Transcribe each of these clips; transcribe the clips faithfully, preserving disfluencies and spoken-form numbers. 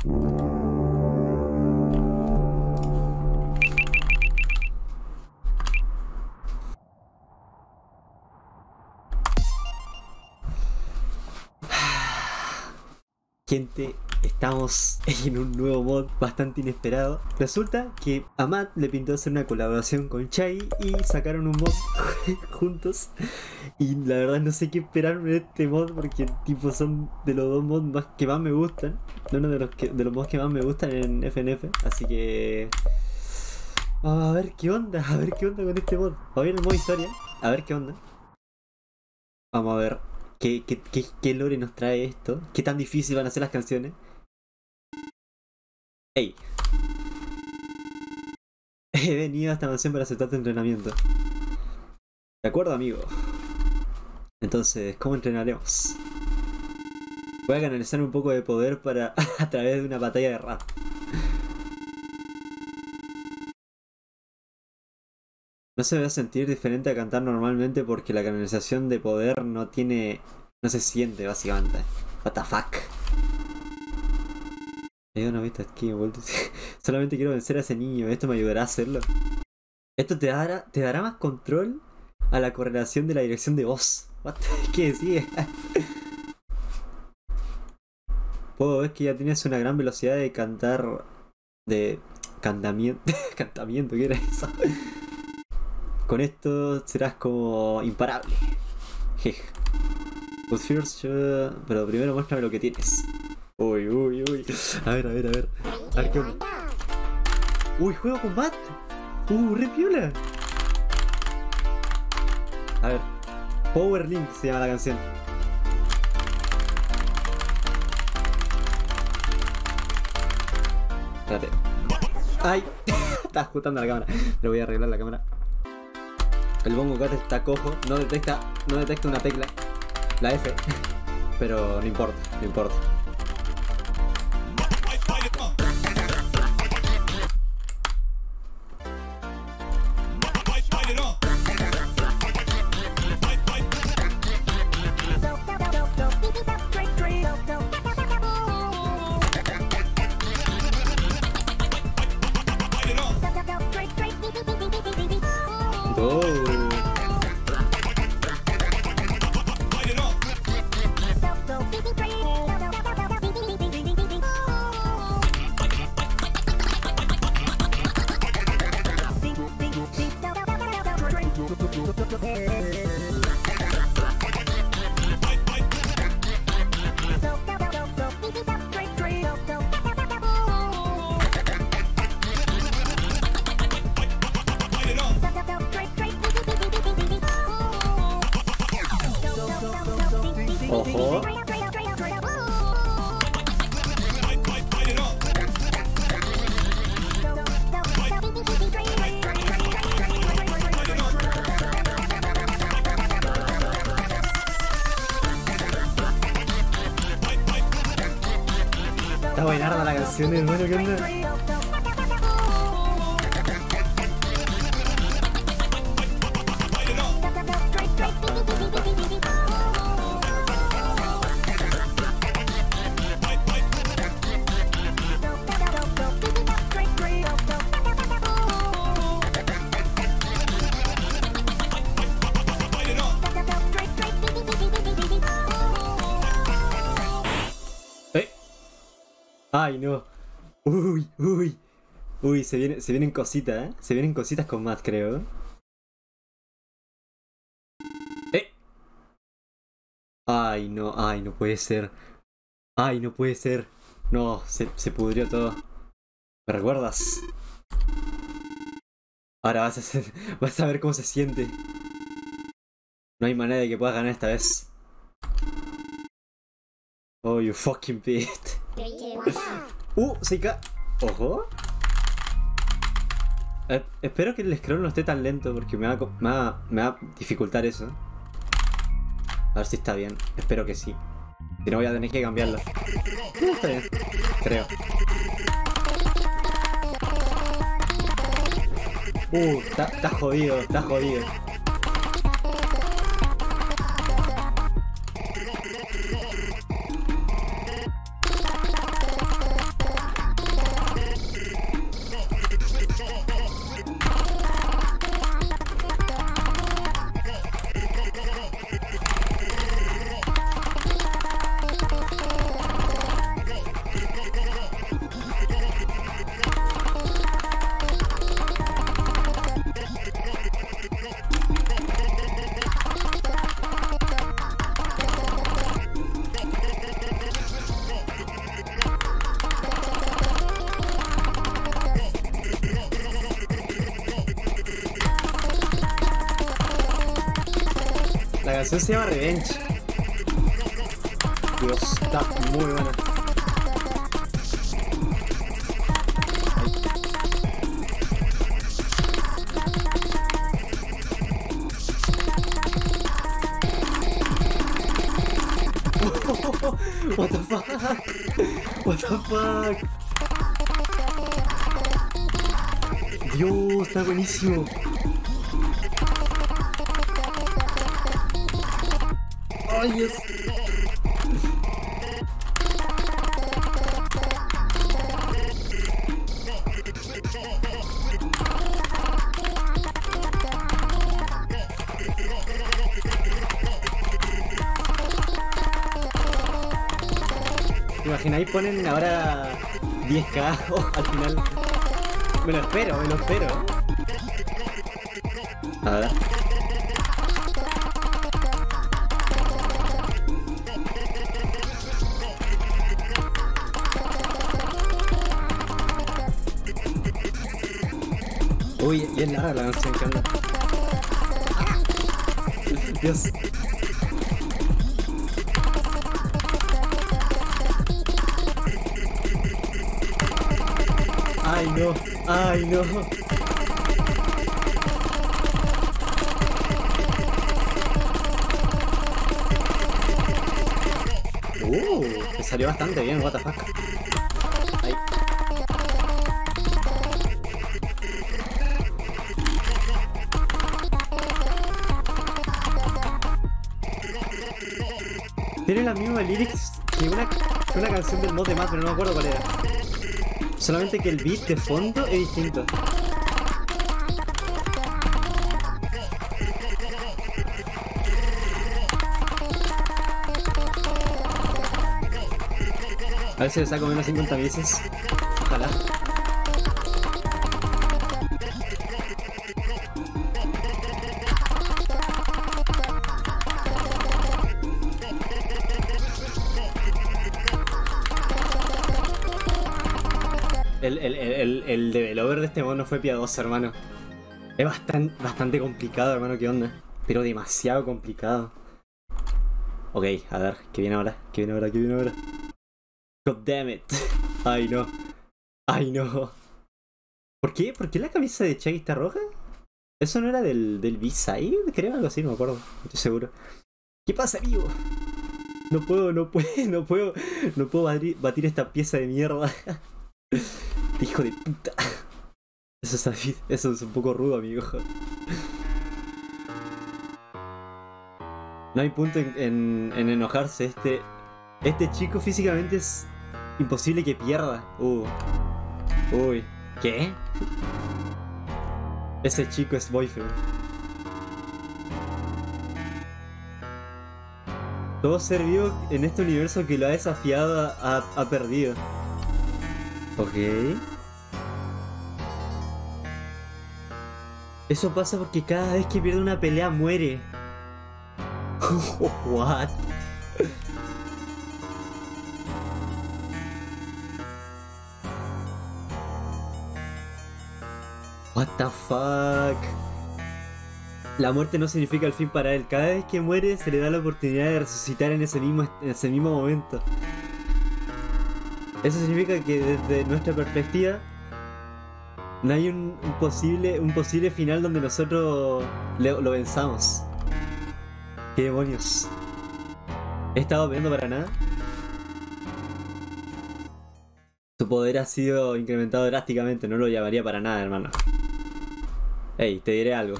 Gente, estamos en un nuevo mod bastante inesperado. Resulta que a Matt le pintó hacer una colaboración con Chai y sacaron un mod juntos. Y la verdad no sé qué esperarme de este mod porque tipo son de los dos mods más que más me gustan. Uno de los, que, de los mods que más me gustan en F N F. Así que... vamos a ver qué onda, a ver qué onda con este mod. Va bien el modo historia, a ver qué onda. Vamos a ver qué, qué, qué, qué lore nos trae esto. Qué tan difícil van a ser las canciones. Hey, he venido a esta mansión para aceptar tu entrenamiento. De acuerdo, amigo. Entonces, ¿cómo entrenaremos? Voy a canalizar un poco de poder para a través de una batalla de rap. No se va a sentir diferente a cantar normalmente porque la canalización de poder no tiene... no se siente, básicamente. What the fuck. Hay una vista aquí, vuelto. Solamente quiero vencer a ese niño. ¿Esto me ayudará a hacerlo? Esto te dará, te dará más control a la correlación de la dirección de voz. What? ¿Qué sigue? Puedo ver que ya tienes una gran velocidad de cantar... de... cantamiento... cantamiento, ¿qué era eso? Con esto serás como imparable. Jej. But first, yo... pero primero muéstrame lo que tienes. Uy, uy, uy. A ver, a ver, a ver. A ver qué onda. Uy, juego combate. Uh, re piola. A ver. Power Link se llama la canción. Espérate. Ay. Está ajustando la cámara. Pero voy a arreglar la cámara. El Bongo Cat está cojo. No detecta. No detecta una tecla. La F. Pero no importa. No importa. Ojo. Está buenarda la canción, hermano, ¿qué onda? Ay, no. Uy, uy. Uy, se, viene, se vienen cositas, ¿eh? Se vienen cositas con más, creo. ¡Eh! Ay, no, ay, no puede ser. Ay, no puede ser. No, se, se pudrió todo. ¿Me recuerdas? Ahora vas a, hacer, vas a ver cómo se siente. No hay manera de que puedas ganar esta vez. Oh, you fucking bitch. Uh, Seika. Ojo. Eh, espero que el scroll no esté tan lento porque me va, a, me, va, me va a dificultar eso. A ver si está bien. Espero que sí. Si no voy a tener que cambiarlo. No, está bien. Creo. Uh, está, está jodido, está jodido. canción se llama Revenge. Dios, está muy buena. What the fuck? What the fuck? Dios, está buenísimo. Ay, Dios. ¿Te imagináis? Ponen ahora diez K oh, al final. Me lo espero, me lo espero. A ver. Uy, bien larga la canción, ¿qué onda? Dios. Ay no, ay no. Uh, me salió bastante bien, what the fuck. Ahí. Tiene la misma lyrics que una, que una canción del mod de más, pero no me acuerdo cuál era. Solamente que el beat de fondo es distinto. A ver si le saco menos cincuenta veces. Ojalá. El, el, el, el developer de este mod no fue piadoso, hermano. Es bastante, bastante complicado, hermano, qué onda. Pero demasiado complicado. Ok, a ver, ¿qué viene ahora? ¿Qué viene ahora? ¿Qué viene ahora? God damn it. Ay no. Ay no. ¿Por qué? ¿Por qué la camisa de Chaggy está roja? ¿Eso no era del, del B-Side? Creo, algo así, no me acuerdo. No estoy seguro. ¿Qué pasa, amigo? No puedo, no puedo, no puedo. No puedo batir, batir esta pieza de mierda. Hijo de puta. Eso es, eso es un poco rudo, amigo. No hay punto en, en, en enojarse. Este, este chico físicamente es imposible que pierda. Uh. Uy. ¿Qué? Ese chico es boyfriend. Todo ser vivo en este universo que lo ha desafiado ha, ha perdido. Ok. Eso pasa porque cada vez que pierde una pelea muere. What? What the fuck? La muerte no significa el fin para él. Cada vez que muere se le da la oportunidad de resucitar en ese mismo, en ese mismo momento. Eso significa que desde nuestra perspectiva no hay un, un, posible, un posible final donde nosotros le, lo venzamos. ¿Qué demonios? ¿He estado viendo para nada? Su poder ha sido incrementado drásticamente, no lo llamaría para nada, hermano. Ey, te diré algo.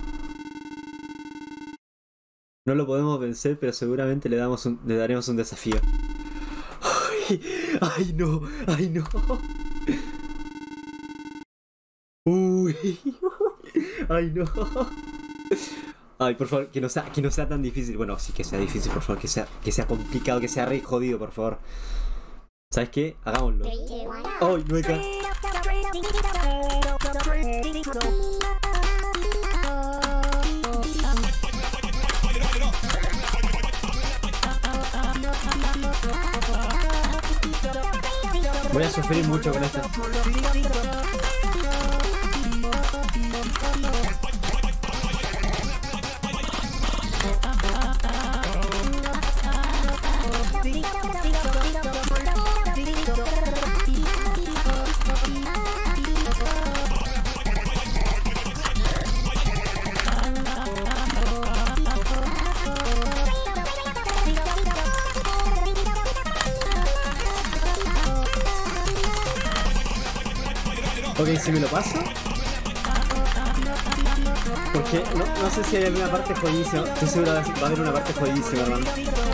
No lo podemos vencer, pero seguramente le, damos un, le daremos un desafío. Ay, ay no, ay no. Uy, ay no. Ay, por favor, que no sea, que no sea tan difícil. Bueno, sí que sea difícil, por favor, que sea, que sea complicado, que sea re jodido, por favor. ¿Sabes qué? Hagámoslo. Ay, no hay que... Voy a sufrir mucho con esto. Ok, si me lo paso. Porque no, no sé si hay alguna parte jodidísima. Estoy seguro que va a haber una parte jodidísima, hermano.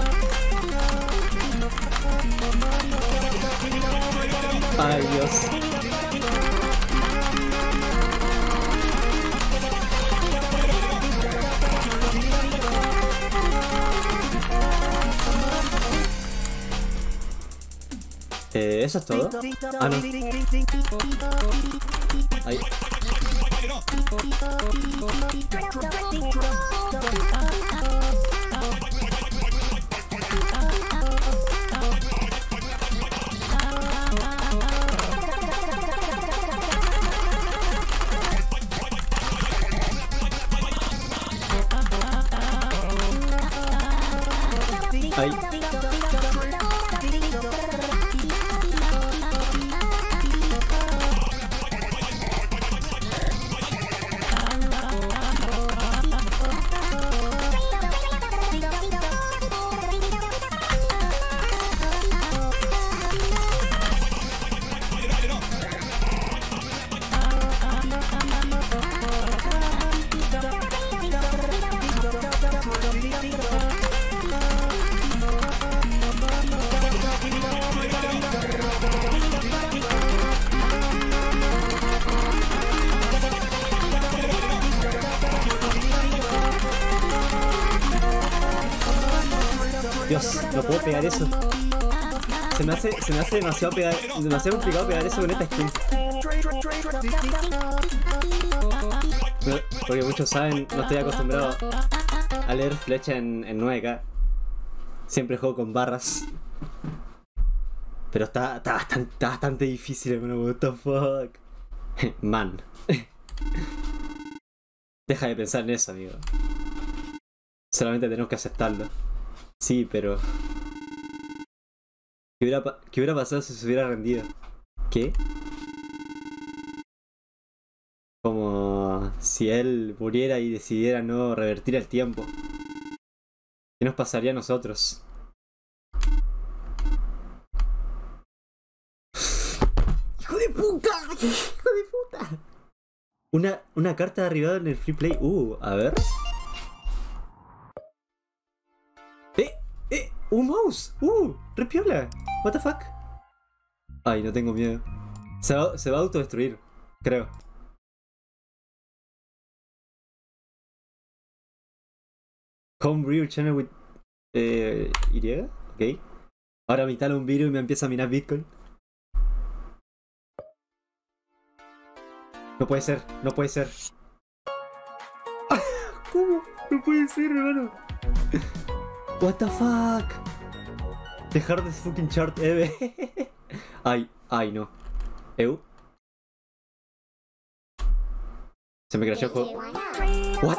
Ay, Dios. Eh, ¿eso es todo? Ah, no. Ahí. Ahí. Dios, no puedo pegar eso. Se me hace, se me hace demasiado pegar, demasiado complicado pegar eso con esta skin. Porque muchos saben, no estoy acostumbrado a leer flecha en, en nueve K. Siempre juego con barras. Pero está, está, bastante, está bastante difícil, hermano. What the fuck. Man. Deja de pensar en eso, amigo. Solamente tenemos que aceptarlo. Sí, pero... ¿Qué hubiera, ¿Qué hubiera pasado si se hubiera rendido? ¿Qué? Como si él muriera y decidiera no revertir el tiempo. ¿Qué nos pasaría a nosotros? ¡Hijo de puta! ¡Hijo de puta! Una, una carta de arribado en el free play. Uh, a ver. ¡Eh! ¡Eh! ¡Un mouse! ¡Uh! ¡Repiola! ¿What the fuck? Ay, no tengo miedo. Se va, se va a autodestruir, creo. Homebrew channel with... Eh... ¿Y? Ok. Ahora me instala un virus y me empieza a minar Bitcoin. No puede ser, no puede ser. ¿Cómo? No puede ser, hermano. What the fuck? The hardest fucking chart ever. Ay, ay, no. Eu. Se me crashó el juego. What?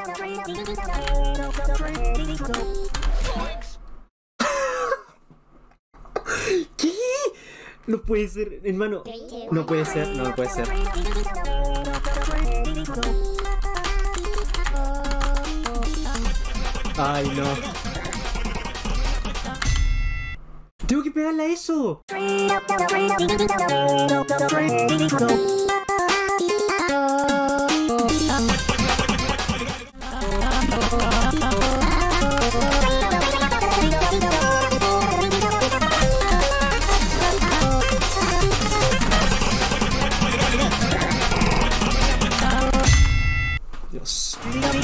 ¿Qué? No puede ser, hermano. No puede ser, no, no puede ser. Ay, no. Tengo que pegarle a eso. Dios.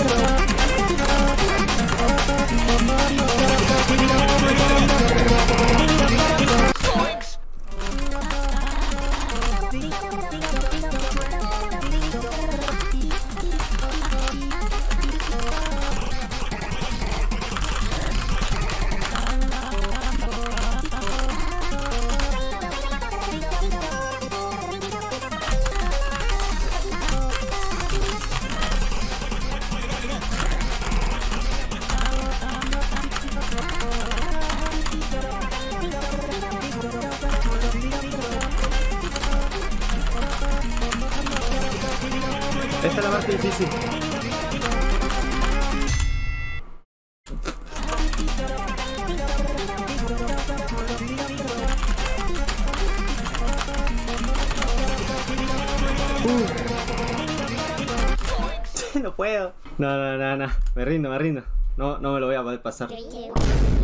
Esta es la parte difícil. Uh. No puedo. No, no, no, no. Me rindo, me rindo. No, no me lo voy a poder pasar.